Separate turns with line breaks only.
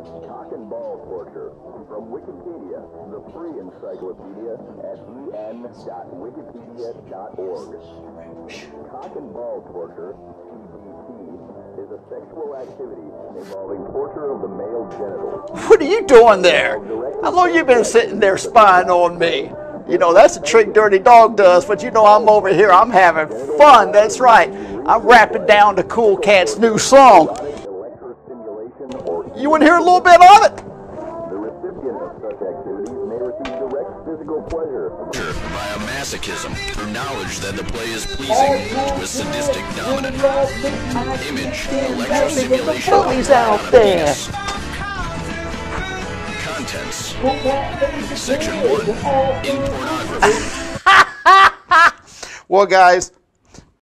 Cock and ball torture. From Wikipedia, the free encyclopedia at en.wikipedia.org. Cock and ball torture, CBT, is a sexual activity involving torture of the male genitals.
What are you doing there? How long you been sitting there spying on me? You know, that's a trick Dirty Dog does, but you know I'm over here. I'm having fun. That's right. I'm rapping down to Cool Cat's new song. You want to hear a little bit of it?
The recipient of such activities may receive direct physical pleasure
via masochism through knowledge that the play is pleasing to a sadistic dominant. Image, electrostimulation,
Bullies out there.
Contents. Section 1. In pornography.
Well, guys,